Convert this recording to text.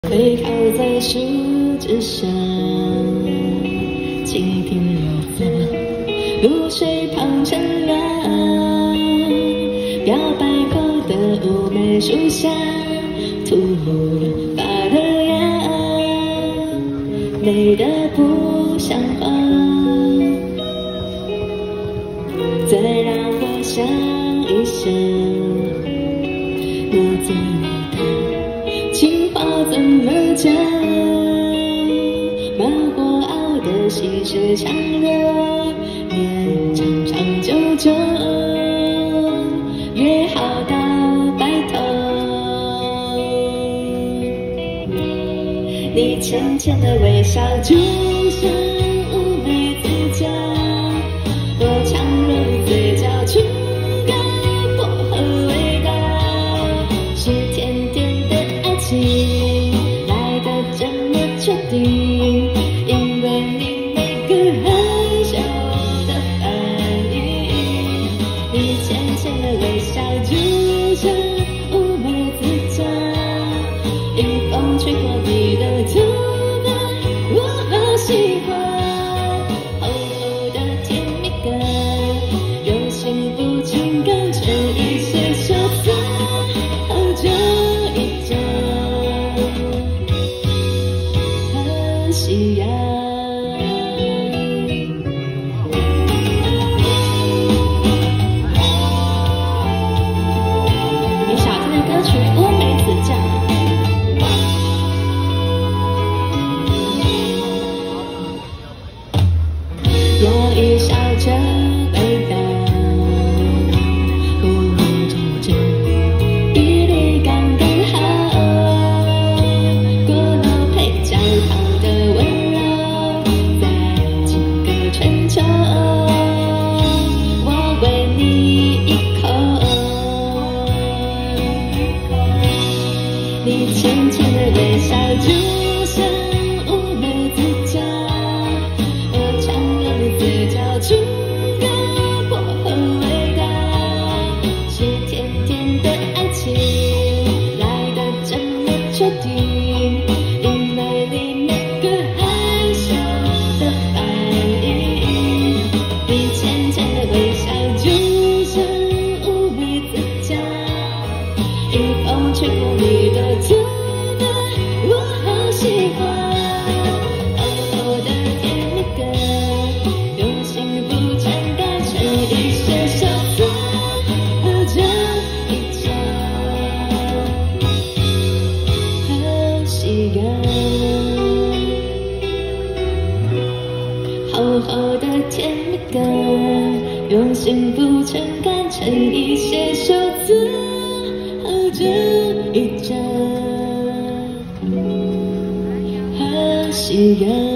背靠在树枝上，倾听落风，露水旁乘凉。表白后的妩媚树下，吐露了发的芽，美得不像话。再让我想一想，我最美的情话怎么讲？马过熬的细水长流，也长长久久，约好到白头。你浅浅的微笑，就像乌梅子酱，我强忍嘴角去感薄荷味道，是甜甜的爱情来得这么确定，因为你每个害羞的反应。你浅浅的微笑，就像乌梅子酱，迎风吹过你的头发，我好喜欢。厚厚的甜蜜感，用幸福情感衬一些潇洒，好久一张和夕阳。你想听的歌曲《乌梅子酱》。我已笑着回答，就这比例刚刚好，过了配焦糖的温柔，再敬个春秋，我为你一口。你浅浅的微笑，就像乌梅子酱，我强忍嘴角去感薄荷味道，是甜甜的爱情来得这么确定，因为你每个害羞的反应。你浅浅的微笑，就像乌梅子酱，迎风吹过你的头发，我好喜欢。厚厚的甜蜜感，用幸福情感衬一些潇洒，和这一场和夕阳。厚厚的甜蜜感，用幸福情感衬一些袖子，和这一张和夕阳。